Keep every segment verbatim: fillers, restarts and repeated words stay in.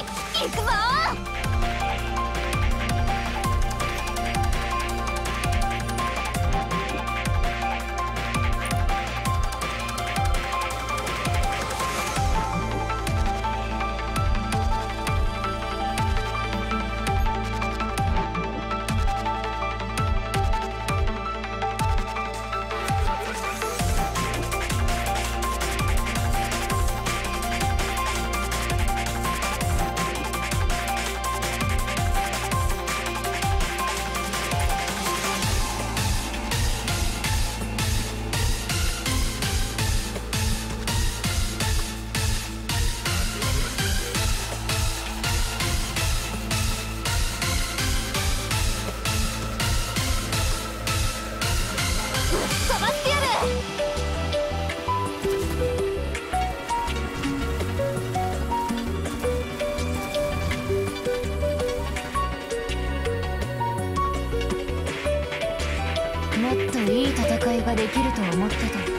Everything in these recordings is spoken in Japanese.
行くぞ。飛ばしてやる。もっといい戦いができると思ってた。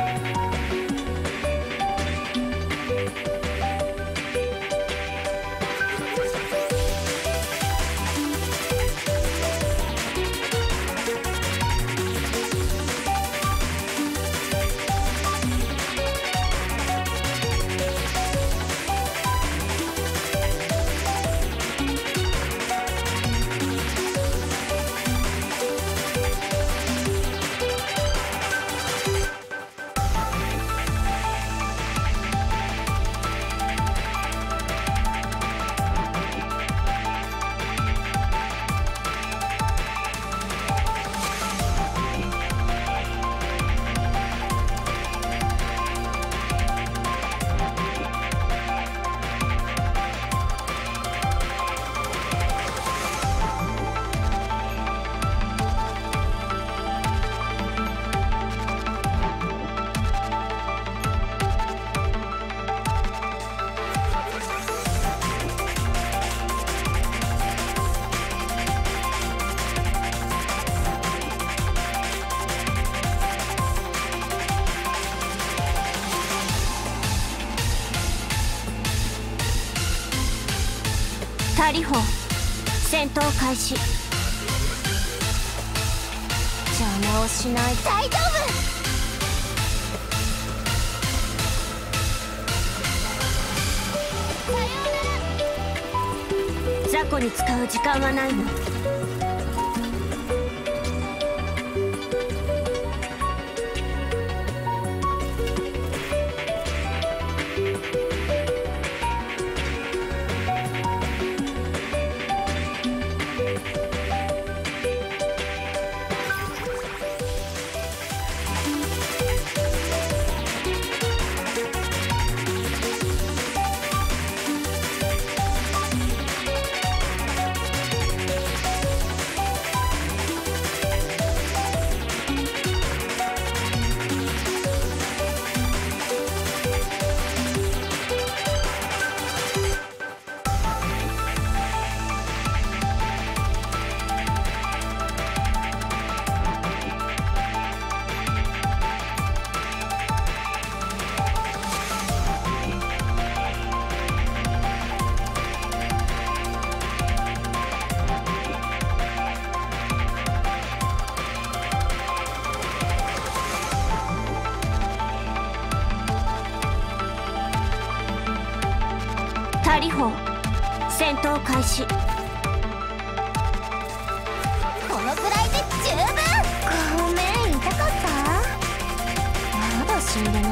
タリホン戦闘開始。邪魔をしない。大丈夫。さようなら。雑魚に使う時間はないの。タリホン戦闘開始。このくらいで十分。ごめん、痛かった。まだ死んでないの。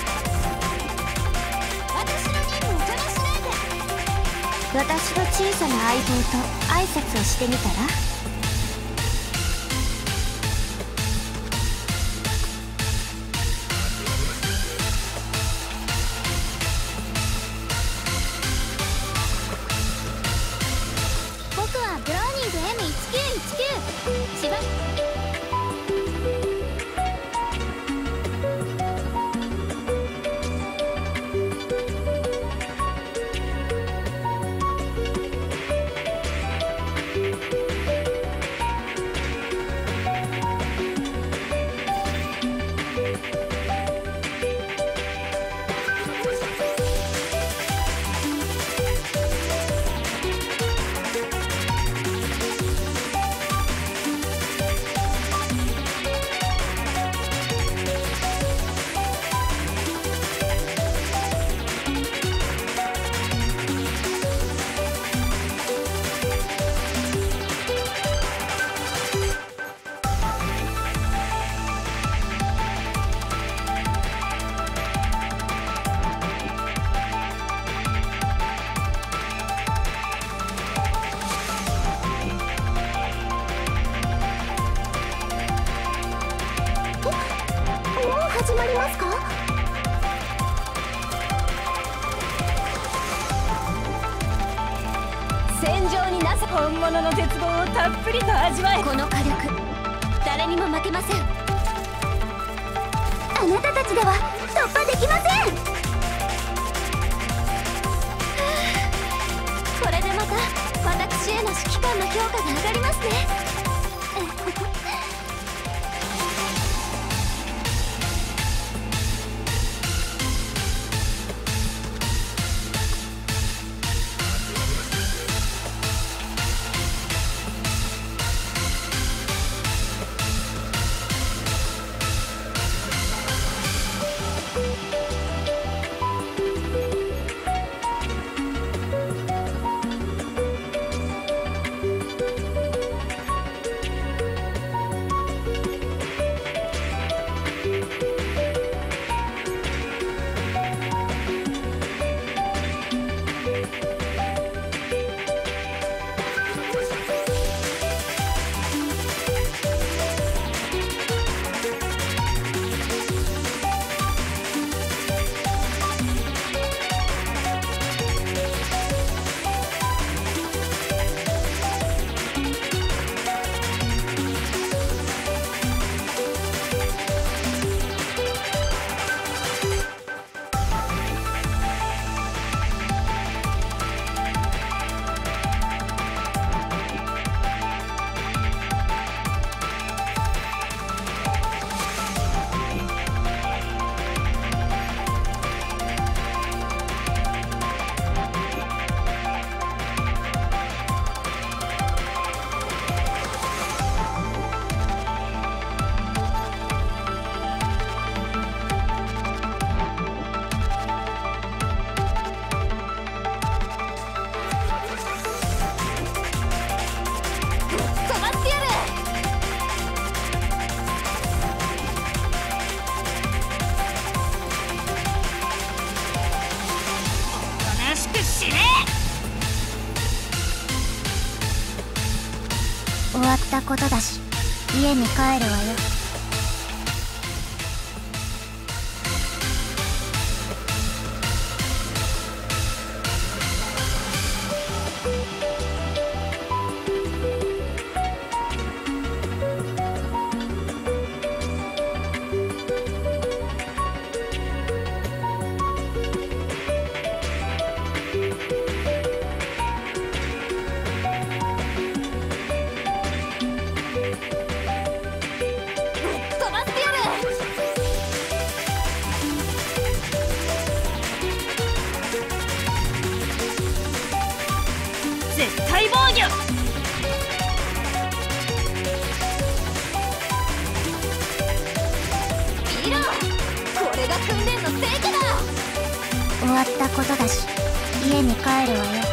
私の任務を邪魔しないで。私の小さな相棒と挨拶をしてみたら。僕はブローニング エムいちきゅういちきゅう 千葉。 戦場になさ本物の絶望をたっぷりと味わえ。 この火力誰にも負けません。あなたたちでは突破できません。これでまた私への指揮官の評価が上がりますね。終わったことだし家に帰るわよ。 絶対防御。 見ろ、これが訓練の成果だ。終わったことだし家に帰るわよ。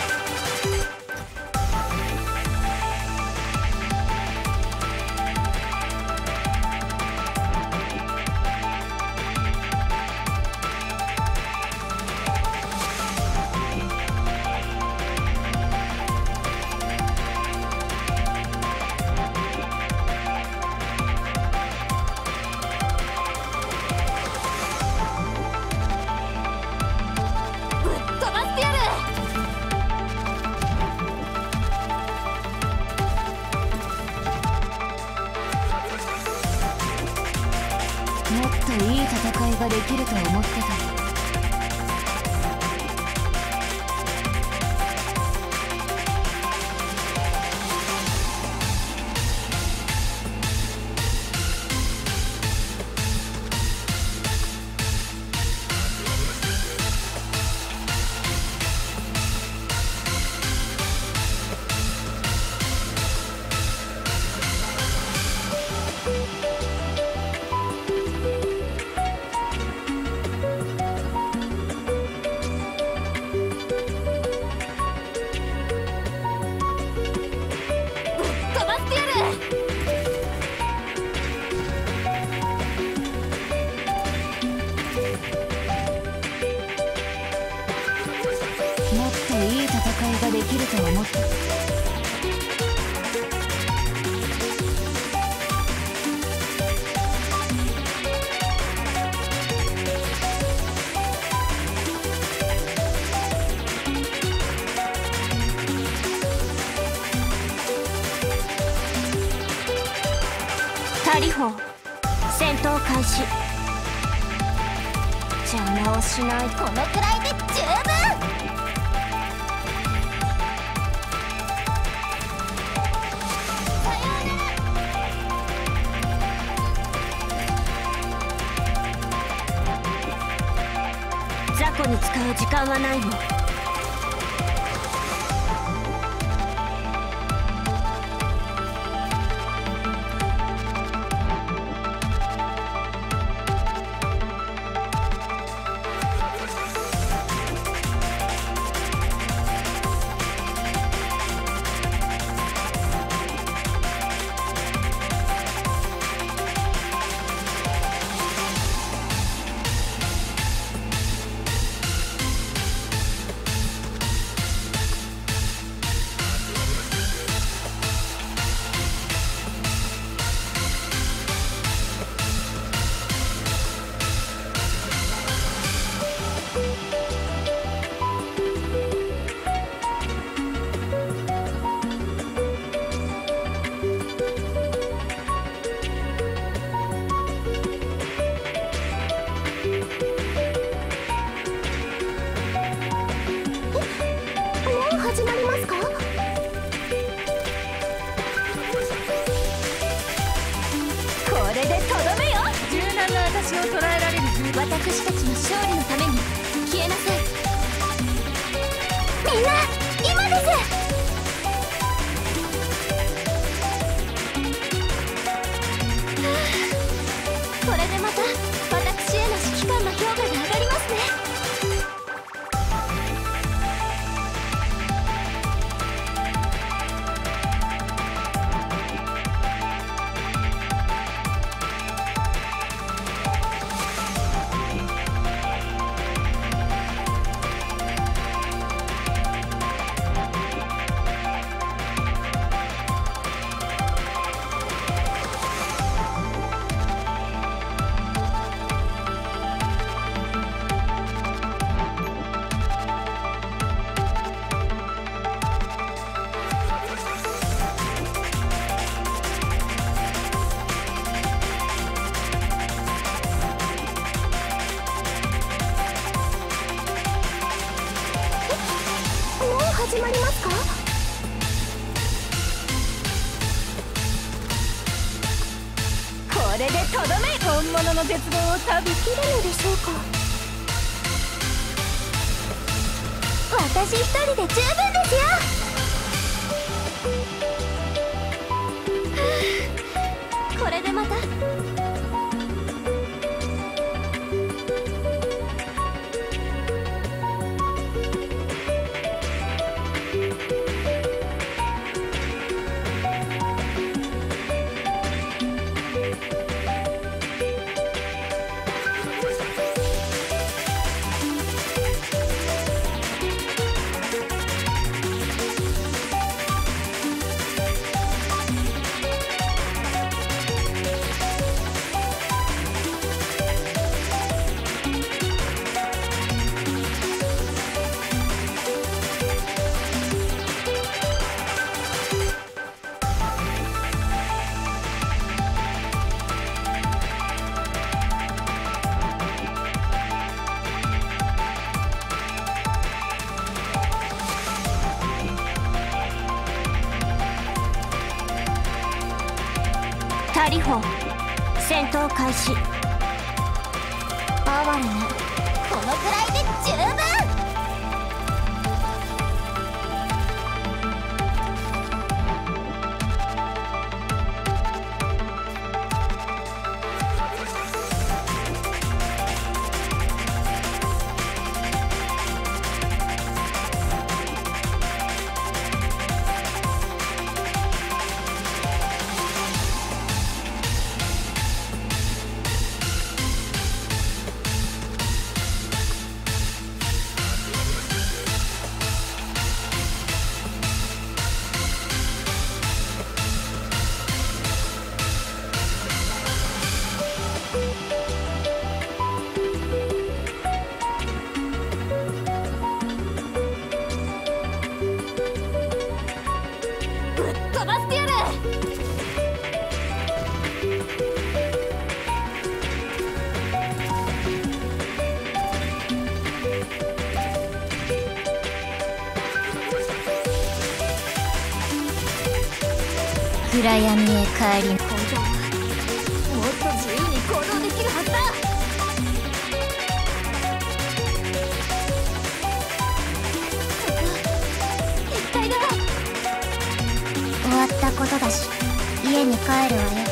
もっといい戦いができると思ってた。もっといい戦いができると思ってた。 仮砲戦闘開始。邪魔をしない。 このくらいで十分。 雑魚に使う時間はないの。 始まりますか？ これでとどめよ。柔軟な私を捉えられる。私たちの勝利のために消えなさい。 みんな今です。 これでまた私への指揮官の評価が上がりますね。 始まりますか？ これでとどめ。本物の絶望を旅できるのでしょうか？私一人で十分ですよ。 はあ、これでまた仮砲戦闘開始。 哀れね。このくらいで十分。 飛ばしてやる。 暗闇へ帰り、 本当はもっと自由に行動できるはずだ。一体だ。 終わったことだし家に帰るわよ。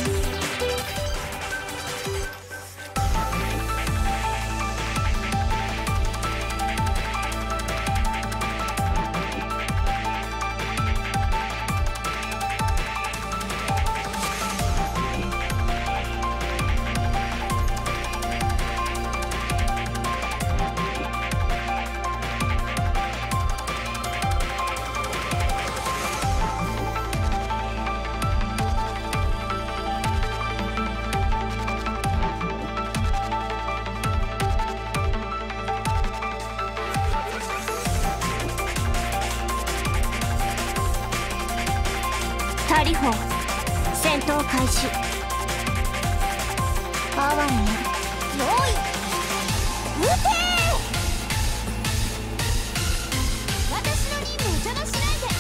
タリホ戦闘開始。 哀れね。用意撃て。 私の任務を邪魔しないで。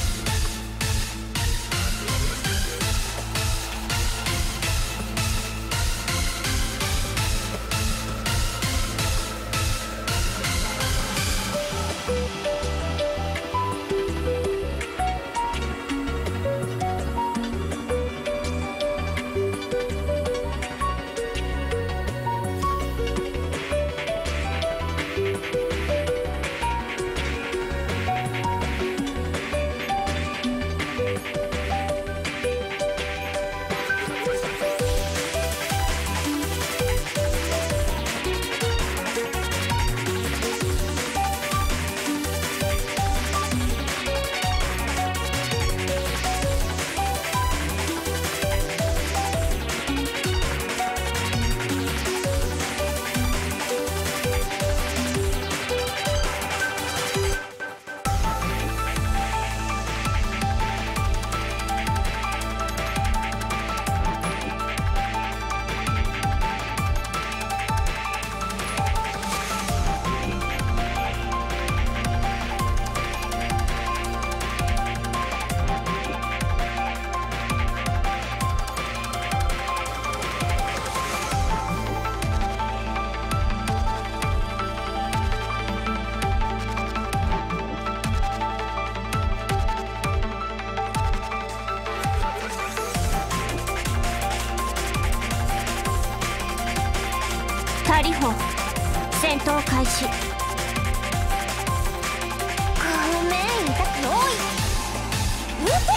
タリホ戦闘開始。 ごめん、痛く用意撃て。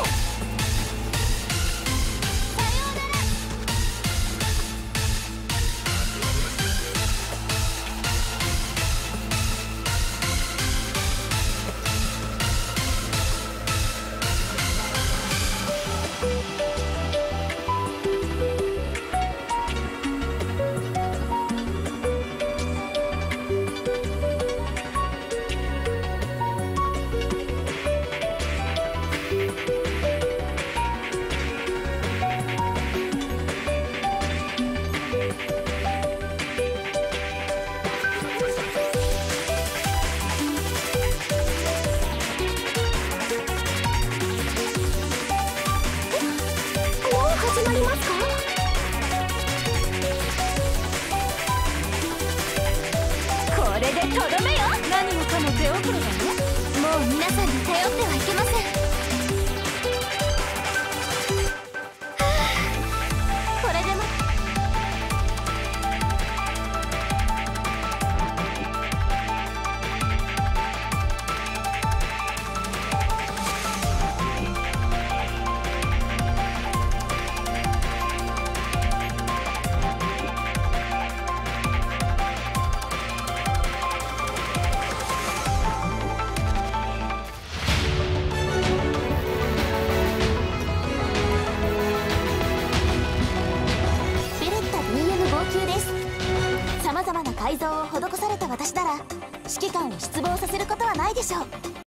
始まりますか？ これでとどめよ。何もかも手遅れだね。 もう皆さんに頼ってはいけません。はあ、これでも様々な改造を施された私なら指揮官を失望させることはないでしょう。